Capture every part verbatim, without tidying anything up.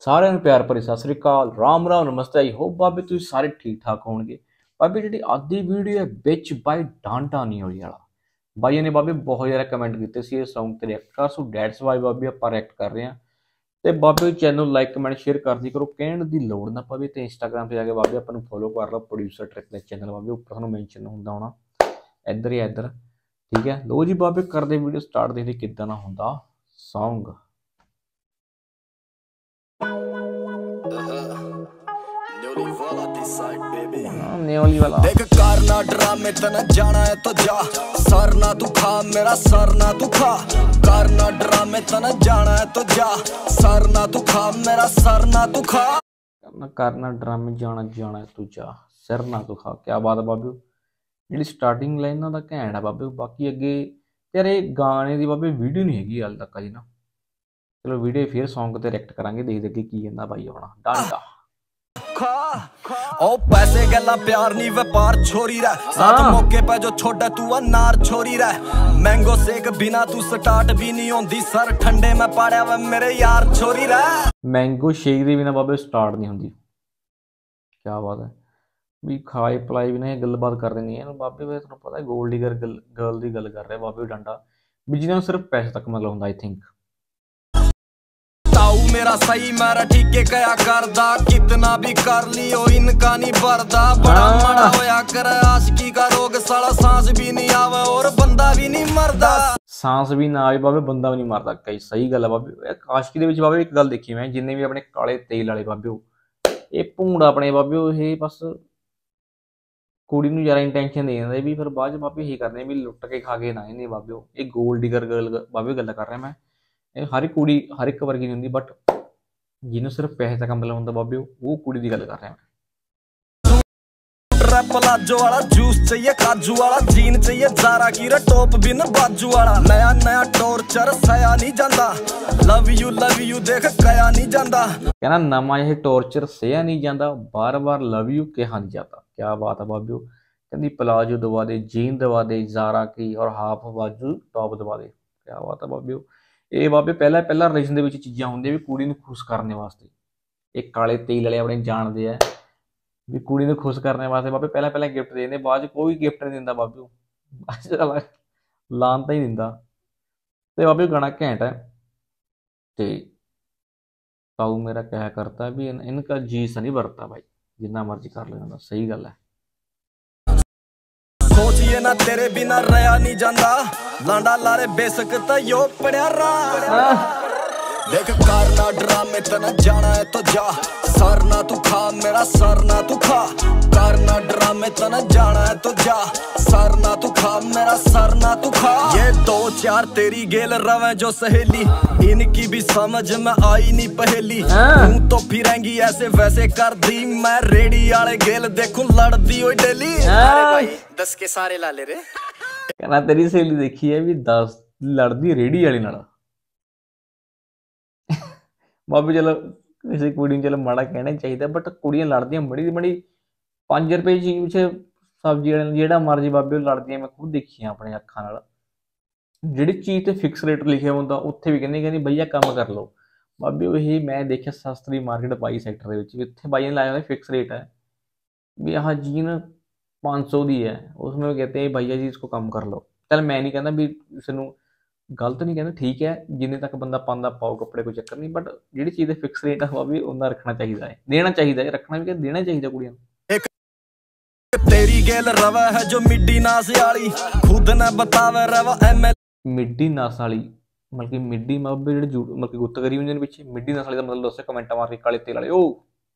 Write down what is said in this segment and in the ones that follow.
सारिਆਂ ਨੂੰ ਪਿਆਰ ਭਰੀ ਸਤਿ ਸ੍ਰੀ ਅਕਾਲ, ਰਾਮ ਰਾਮ, ਨਮਸਤੇ। ਆਈ ਹੋਪ ਬਾਬੇ ਤੁਸੀਂ ਸਾਰੇ ਠੀਕ ਠਾਕ ਹੋਣਗੇ। ਬਾਬੇ ਜਿਹੜੀ ਅੱਜ ਦੀ ਵੀਡੀਓ ਹੈ ਵਿੱਚ ਬਾਈ ਡਾਂਟਾ ਨਹੀਂ ਹੋਈ ਵਾਲਾ ਬਾਈਆਂ ਨੇ ਬਾਬੇ ਬਹੁਤ ਜ਼ਿਆਦਾ ਕਮੈਂਟ ਕੀਤੇ ਸੀ ਇਸ ਸੌਂਗ ਤੇ ਰਿਐਕਟ ਕਰ, ਸੋ ਡੈਟਸ ਵਾਈ ਬਾਬੇ ਆਪਾਂ ਰਿਐਕਟ ਕਰ ਰਹੇ ਹਾਂ। ਤੇ ਬਾਬੇ ਚੈਨਲ ਲਾਈਕ ਕਮੈਂਟ ਸ਼ੇਅਰ ਕਰਦੀ ਕਰੋ, ਕਹਿਣ ਦੀ ਲੋੜ ਨਾ ਪਵੇ। ਤੇ ਇੰਸਟਾਗ੍ਰਾਮ ਤੇ ਜਾ ਕੇ ਬਾਬੇ ਆਪਾਂ ਨੂੰ ਫੋਲੋ ਕਰ ਲਓ, ਪ੍ਰੋਡਿਊਸਰ ਟ੍ਰਿਕ ਦੇ ਚੈਨਲ ਬਾਬੇ ਉੱਪਰ ਤੁਹਾਨੂੰ ਮੈਂਸ਼ਨ ਹੁੰਦਾ ਹੋਣਾ ਇੱਧਰ ਹੀ ਇੱਧਰ, ਠੀਕ ਹੈ। ਲੋ ਜੀ ਬਾਬੇ ਕਰਦੇ ਵੀਡੀਓ ਸਟਾਰਟ, ਦੇਖਦੇ ਕਿੱਦਾਂ ਦਾ ਹੁੰਦਾ ਸੌਂਗ। न्योली वाला देख करना ड्रामे तना जाना है तो जा, सर ना तू खा मेरा सर ना तू खा। करना ड्रामे तना जाना है तो जा, सर ना तू खा मेरा सर ना तू खा। करना करना ड्रामे जाना जाना है तू जा, सिर ना तू खा। क्या बात है बाबू, जी स्टार्टिंग लाइन का घैंट है बाबू। बाकी अगे यार ये गाने की बाबे वीडियो नहीं हैगी हाल तक जी ना। चलो वीडियो फिर सॉन्ग ते रिएक्ट करांगे, देखते अगे की कहंदा भाई अपना डांटा। ओ पैसे गल्ला प्यार नहीं व्यापार छोरी रह, साथ मौके पे जो छोड़ा तू अनार छोरी रह। मैंगो शेक बिना तू स्टार्ट भी नहीं होंदी, सर ठंडे में पाड़िया वे मेरे यार छोरी रह। मैंगो शेक दे बिना बाबे स्टार्ट नहीं होंदी। क्या बात है भी, खाए पलाई बिना गलबात कर देनी है बाबे। वे तुहानू पता है गोल्ड डिगर गर्ल की गल कर रहे बाबे डांटा भी, जिन्होंने सिर्फ पैसे तक मतलब होंदा। आई थिंक मेरा सही मेरा ठीक है क्या करदा, कितना भी कर लियो इनका नहीं भरदा। बड़ा माड़ा होया करे आशिकी का रोग, साला सांस भी नहीं आवे और बंदा भी नहीं मरदा। सांस भी ना आवे बाबे, बंदा भी नहीं मरदा। कई सही गल है बाबे। आशिकी दे विच बाबे एक गल देखी मैं, जिन्ने भी अपने काले तेल वाले बाबे ये भूंड अपने बाबे ये बस कुड़ी नूं ज़्यादा इंटेंशन दे दिंदे भी, फिर बाद च बाबे यही करने भी लुट के खा के ना इन्हें बाबे। ये गोल्ड डिगर गल बाबे गल कर रहा मैं। हर एक कुड़ी हर एक वर्गी नहीं होंदी, बट जिन्होंने सिर्फ पैसे तक मतलब होंदा बाबे वो कुड़ी की गल कर रहा मैं। प्लाजो वाला जूस चाहिए काजू वाला, जीन चाहिए जारा की टॉप बिन बाजू वाला। नया नया टॉर्चर सया नहीं जांदा, लव यू लव यू देख कया नहीं जांदा। कहना नवा यह टॉर्चर सया नहीं जाता, बार बार लव यू कहा नहीं जाता। क्या बात है बाबू, कहती प्लाजो दबा दे, जीन दबा दे जारा की, और हाफ बाजू टॉप दबा दे। क्या बात है बाबू। ये बाबे पहला पहला रिलेशन के चीज़ां होंदियां भी कुड़ी नूं खुश करने वास्ते। एक काले तेल वाले अपने जानते हैं भी कुड़ी नूं खुश करने वास्ते बाबे पहला पहला गिफ्ट देंदे, बाद च कोई गिफ्ट नहीं दिंदा बाबू, लानता ही दिंदा। ते बाबे गाना घैंट है। ते ताऊ मेरा क्या करता है भी, इनका जी सा नहीं बरता भाई, जिन्ना मर्जी कर लेना। सही गल है। सोचिए ना तेरे बिना रहा नहीं जांदा, लांडा लारे बेसक यो पड़िया रहा। देख करना ड्रामे तना जाना है तो जा, सर ना तू खा मेरा सर ना तू खा। करना ड्रामे तना जाना है तो जा, सर ना तू खा मेरा सर ना तू खा। ये दो चार तेरी गेल रवे जो सहेली, इनकी भी समझ में आई नहीं पहेली। तू तो फिरेंगी ऐसे वैसे कर दी, मैं रेडी वाले गेल देखूं लड़दी हुई डेली। अरे भाई दस के सारे ला ले रे। कहना तेरी सहेली देखी है भी दस लड़दी रेड़ी वाली नाल। बाबे चलो किसी कुड़ी चलो माड़ा कहना चाहिए, बट कुड़ियां लड़दियां बड़ी बड़ी पांच रुपए चीज पिछे सब्जी वाले जेड़ा मर्जी बाबे लड़दियां मैं खुद देखियां अपने अखां नाल। जिहड़ी चीज़ ते फिक्स रेट लिखिया होंदा उत्थे भी कहंदे कहंदी भैया कम कर लो बाबे। वही मैं देखिया शास्त्री मार्केट बाई सैक्टर दे विच इत्थे बाईयां लाया हुआ फिक्स रेट है भी आह जीन पाँच सौ दी है, उसमें कहते हैं भैया जी इसको कम कर लो। चल मैं नहीं कहना भी इसनूं गलत नहीं कहना, ठीक है जिन्ने तक बंदा पाँदा पाओ कपड़े, कोई चक्कर नहीं, बट जिहड़ी चीज़ फिक्स रेट है भी उन्ना रखना चाहिए है, देना चाहिए है, रखना भी देना चाहिए कुड़ियां नूं। तेरी गेल रवा है जो मिड्डी नास वाली, खुद ने बतावे रवा एम मिड्डी नास वाली मतलब कि मिड्डी बाबे जिहड़े मतलब कि गुत्त करी हुंदे ने पिछे। मिड्डी नास वाली दा मतलब दस्सो कमेंट मार के, काले तेल वाले ओ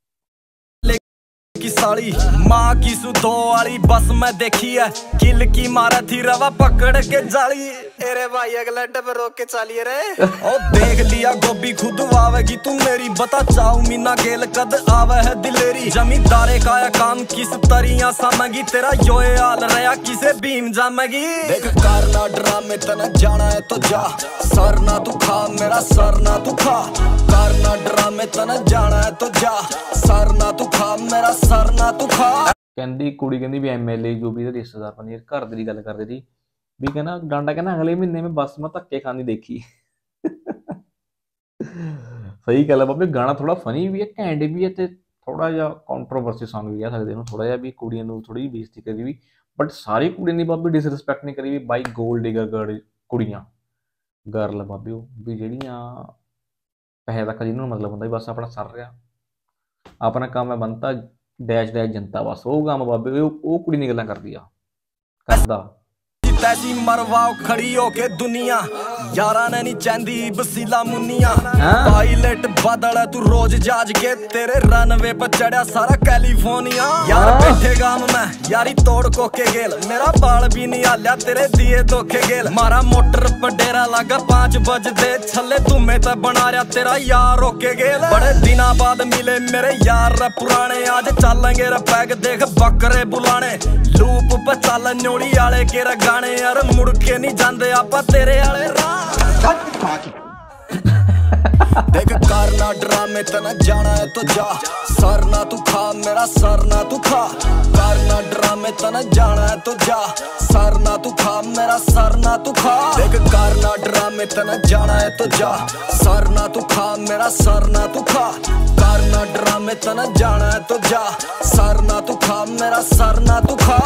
की साली माँ की सु दो वाली बस मैं देखी है, किल की मारा थी रवा पकड़ के जाली। अरे भाई अगला डब रोक के चलिए रे। ओ देख लिया गोभी खुद आवेगी तू मेरी, बता चाऊ मीना गेल कद आवे है दिलेरी। जमींदारे का या काम किस तरिया समगी, तेरा योए हाल रहा किसे भीम जामेगी। देख करना ड्रामे तना जाना है तो जा, सर ना तू खा मेरा सर ना तू खा। करना ड्रामे तना जाना है तो जा, सर ना तू खा मेरा सर ना तू खा। कहंदी कुड़ी कहंदी भी एमएलए जो भी रिश्तेदार बनी घर दी गल करदी थी भी, कहना डांडा कहना अगले महीने में बस मैं धक्के खानी देखी। सही गल है बाबे, गाना थोड़ा फनी भी है, घैंट भी है, ते थोड़ा जिहा कॉन्ट्रोवर्सी सॉन्ग भी कह सकते हैं थोड़ा जिहा भी, कुड़ियां नूं थोड़ी जी बेइज्जती करी भी, बट सारी कुड़ियां दी बाबे डिसरिस्पैक्ट नहीं करी भी बाई, गोल्ड डिगर कुड़ियां गर्ल बाबे भी ਜਿਹੜੀਆਂ पैसे तक जिन्होंने मतलब होंगे बस अपना सर रहा अपना काम है बनता डैश डैश जनता बस वो काम बाबे वो कुड़ी नहीं गल्लां करदी आ करदा तैसी मरवाओ खड़ी होके दुनिया यारा ने नहीं चाहती बसीला मुनिया पायलट बदल तू रोज जाज के तेरे रनवे पर चढ़ा सारा कैलिफोर्निया यार बैठे गाम में यारी तोड़ कोके गेल मेरा बाल भी नहीं हालिया तेरे दिए धोखे गेल मारा मोटर पर डेरा लगा पांच बज दे छले तुम्हें तो बना रहा तेरा यार रोके गेल बड़े दिना बाद मिले मेरे यार पुराने आज चलेंगे पैग देख बकरे बुलाने लूप पर चल न्योड़ी आले के गाने यार मुड़ के नहीं जाते आपा तेरे आले देख करना ड्रामे तना जाना है तो जा सर ना तू खा मेरा सर ना तू खा करना ड्रामे तना जाना है तो जा सर ना तू खा मेरा सर ना तू खा देख करना ड्रामे तना जाना है तो जा सर ना तू खा मेरा सर ना तू खा करना ड्रामे तना जाना है तो जा सर ना तू खा मेरा सर ना तू खा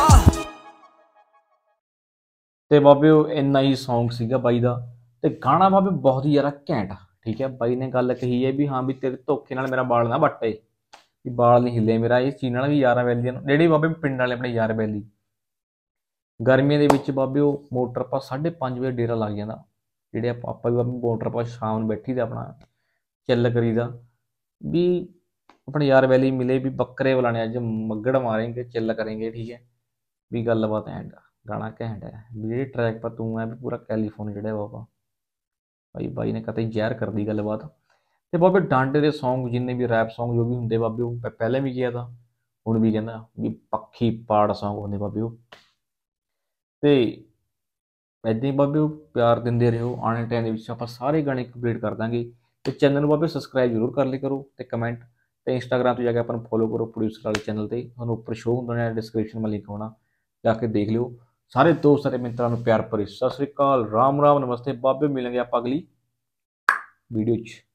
ਤੇ ਬਾਬੇ ਉਹ ਇੰਨਾ ਹੀ ਸੌਂਗ ਸੀਗਾ ਬਾਈ ਦਾ ਤੇ ਗਾਣਾ ਬਾਬੇ ਬਹੁਤ ਹੀ ਜ਼ਿਆਦਾ ਘੈਂਟ ਠੀਕ ਹੈ। ਬਾਈ ਨੇ ਗੱਲ ਕਹੀ ਹੈ ਵੀ ਹਾਂ ਵੀ ਤੇਰੇ ਧੋਖੇ ਨਾਲ ਮੇਰਾ ਬਾਲ ਨਾ ਵੱਟੇ ਵੀ ਬਾਲ ਨਹੀਂ ਹਿੱਲੇ ਮੇਰਾ ਇਸ ਚੀਜ਼ ਨਾਲ ਵੀ ਯਾਰਾਂ ਵੈਲੀਆਂ ਨੂੰ ਜਿਹੜੇ ਬਾਬੇ ਪਿੰਡ ਵਾਲੇ ਆਪਣੇ ਯਾਰ ਵੈਲੀ ਗਰਮੀਆਂ ਦੇ ਵਿੱਚ ਬਾਬੇ ਉਹ ਮੋਟਰ ਪਾ ਸਾਢੇ ਪੰਜ ਵਜੇ ਡੇਰਾ ਲੱਗ ਜਾਂਦਾ ਜਿਹੜੇ ਆਪਾਂ ਵੀ ਬਾਬੇ ਮੋਟਰ ਪਾ ਸ਼ਾਮ ਨੂੰ ਬੈਠੀ ਦਾ ਆਪਣਾ ਚੱਲ ਕਰੀਦਾ ਵੀ ਆਪਣੇ ਯਾਰ ਵੈਲੀ ਮਿਲੇ ਵੀ ਬੱਕਰੇ ਬੁਲਾਣੇ ਅੱਜ ਮੱਗੜ ਮਾरेंगे ਚੱਲ करेंगे ठीक है भी गलबात एंड गाना घैंट है भी जी ट्रैक पर तू है भी पूरा कैलीफोर्निया चढ़िया बाबा भाई बाई ने कतई जहर कर दी गलबात तो बाबे डांडे के सॉन्ग जिन्ने भी रैप सॉन्ग जो भी होंगे बाबे वो पहले भी किया था हुण भी कहना भी पक्षी पाड़ सॉन्ग होंगे बाबे वो तो इदां ही बाबे वो प्यार देंदे रहो आने टाइम के आप सारे गाने कंप्लीट कर देंगे तो चैनल बाबे सबसक्राइब जरूर कर लिया करो तो कमेंट तो इंस्टाग्राम तो जाके अपन फॉलो करो प्रोड्यूसर वाले चैनल पर थोड़ा उपर शो होना डिस्क्रिप्शन में लिंक होना जाके देख लियो सारे दोस्त सारे मित्रों प्यार भरी सत श्री अकाल राम राम नमस्ते बाबे मिलेंगे आप अगली वीडियो च।